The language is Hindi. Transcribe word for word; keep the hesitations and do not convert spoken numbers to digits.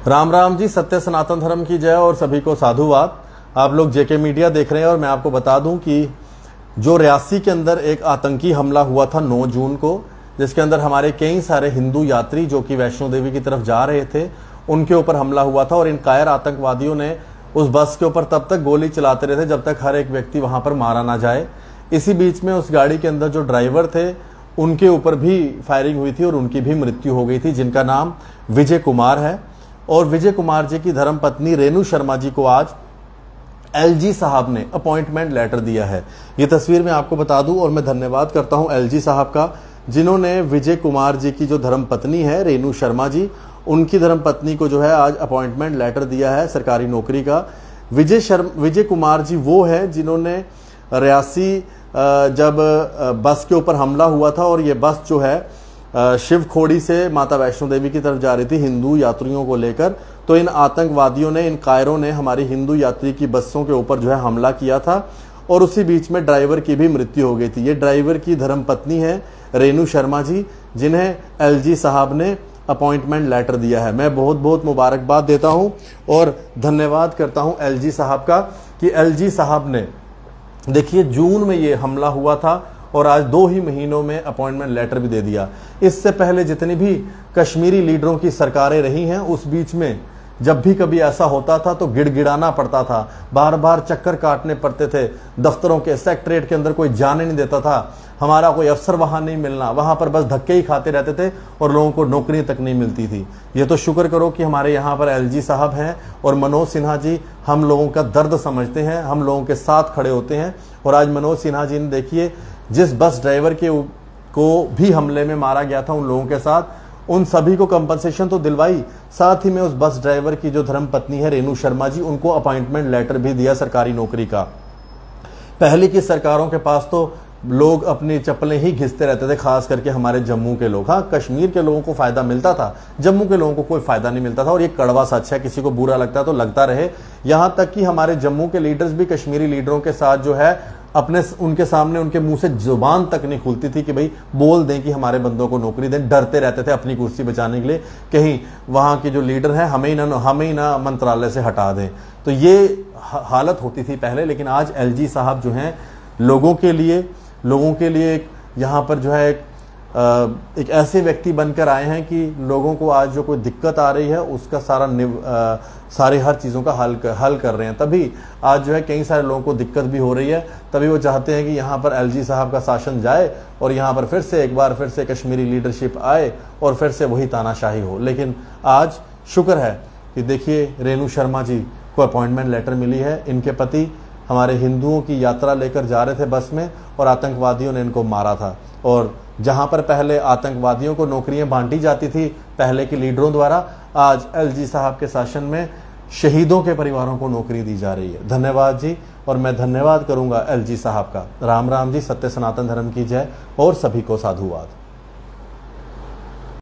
राम राम जी, सत्य सनातन धर्म की जय और सभी को साधुवाद। आप लोग जेके मीडिया देख रहे हैं और मैं आपको बता दूं कि जो रियासी के अंदर एक आतंकी हमला हुआ था नौ जून को, जिसके अंदर हमारे कई सारे हिंदू यात्री जो कि वैष्णो देवी की तरफ जा रहे थे उनके ऊपर हमला हुआ था और इन कायर आतंकवादियों ने उस बस के ऊपर तब तक गोली चलाते रहे थे जब तक हर एक व्यक्ति वहां पर मारा ना जाए। इसी बीच में उस गाड़ी के अंदर जो ड्राइवर थे उनके ऊपर भी फायरिंग हुई थी और उनकी भी मृत्यु हो गई थी, जिनका नाम विजय कुमार है। और विजय कुमार जी की धर्मपत्नी रेणु शर्मा जी को आज एलजी साहब ने अपॉइंटमेंट लेटर दिया है। ये तस्वीर मैं आपको बता दूं और मैं धन्यवाद करता हूं एलजी साहब का, जिन्होंने विजय कुमार जी की जो धर्मपत्नी है रेणु शर्मा जी, उनकी धर्मपत्नी को जो है आज अपॉइंटमेंट लेटर दिया है सरकारी नौकरी का। विजय शर्मा विजय कुमार जी वो है जिन्होंने रियासी जब बस के ऊपर हमला हुआ था और ये बस जो है शिव खोड़ी से माता वैष्णो देवी की तरफ जा रही थी हिंदू यात्रियों को लेकर, तो इन आतंकवादियों ने, इन कायरों ने हमारी हिंदू यात्री की बसों के ऊपर जो है हमला किया था और उसी बीच में ड्राइवर की भी मृत्यु हो गई थी। ये ड्राइवर की धर्मपत्नी है रेणु शर्मा जी, जिन्हें एलजी साहब ने अपॉइंटमेंट लेटर दिया है। मैं बहुत बहुत मुबारकबाद देता हूं और धन्यवाद करता हूं एलजी साहब का कि एलजी साहब ने, देखिए जून में ये हमला हुआ था और आज दो ही महीनों में अपॉइंटमेंट लेटर भी दे दिया। इससे पहले जितनी भी कश्मीरी लीडरों की सरकारें रही हैं उस बीच में जब भी कभी ऐसा होता था तो गिड़गिड़ाना पड़ता था, बार बार चक्कर काटने पड़ते थे, दफ्तरों के सेक्रेटरीट के अंदर कोई जाने नहीं देता था, हमारा कोई अफसर वहां नहीं मिलना, वहां पर बस धक्के ही खाते रहते थे और लोगों को नौकरी तक नहीं मिलती थी। ये तो शुक्र करो कि हमारे यहाँ पर एलजी साहब हैं और मनोज सिन्हा जी हम लोगों का दर्द समझते हैं, हम लोगों के साथ खड़े होते हैं। और आज मनोज सिन्हा जी ने देखिए जिस बस ड्राइवर के को भी हमले में मारा गया था उन लोगों के साथ, उन सभी को कंपनसेशन तो दिलवाई, साथ ही में उस बस ड्राइवर की जो धर्मपत्नी है रेणु शर्मा जी, उनको अपॉइंटमेंट लेटर भी दिया सरकारी नौकरी का। पहले की सरकारों के पास तो लोग अपनी चप्पलें ही घिसते रहते थे, खास करके हमारे जम्मू के लोग। हाँ, कश्मीर के लोगों को फायदा मिलता था, जम्मू के लोगों को कोई फायदा नहीं मिलता था और ये कड़वा सच है, किसी को बुरा लगता है तो लगता रहे। यहां तक कि हमारे जम्मू के लीडर्स भी कश्मीरी लीडरों के साथ जो है अपने उनके सामने उनके मुंह से जुबान तक नहीं खुलती थी कि भाई बोल दें कि हमारे बंदों को नौकरी दें। डरते रहते थे अपनी कुर्सी बचाने के लिए, कहीं वहां के जो लीडर हैं हमें ही ना हमें ही ना मंत्रालय से हटा दें। तो ये हालत होती थी पहले, लेकिन आज एलजी साहब जो हैं लोगों के लिए लोगों के लिए यहाँ पर जो है एक, एक ऐसे व्यक्ति बनकर आए हैं कि लोगों को आज जो कोई दिक्कत आ रही है उसका सारा निव, आ, सारे हर चीज़ों का हल कर, हल कर रहे हैं। तभी आज जो है कई सारे लोगों को दिक्कत भी हो रही है, तभी वो चाहते हैं कि यहाँ पर एलजी साहब का शासन जाए और यहाँ पर फिर से एक बार फिर से कश्मीरी लीडरशिप आए और फिर से वही तानाशाही हो। लेकिन आज शुक्र है कि देखिए रेणु शर्मा जी को अपॉइंटमेंट लेटर मिली है। इनके पति हमारे हिंदुओं की यात्रा लेकर जा रहे थे बस में और आतंकवादियों ने इनको मारा था। और जहां पर पहले आतंकवादियों को नौकरियां बांटी जाती थी पहले के लीडरों द्वारा, आज एलजी साहब के शासन में शहीदों के परिवारों को नौकरी दी जा रही है। धन्यवाद जी, और मैं धन्यवाद करूंगा एलजी साहब का। राम राम जी, सत्य सनातन धर्म की जय और सभी को साधुवाद।